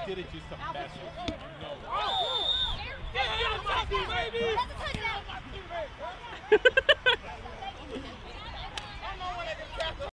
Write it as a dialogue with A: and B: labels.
A: did it just to mess with you. No.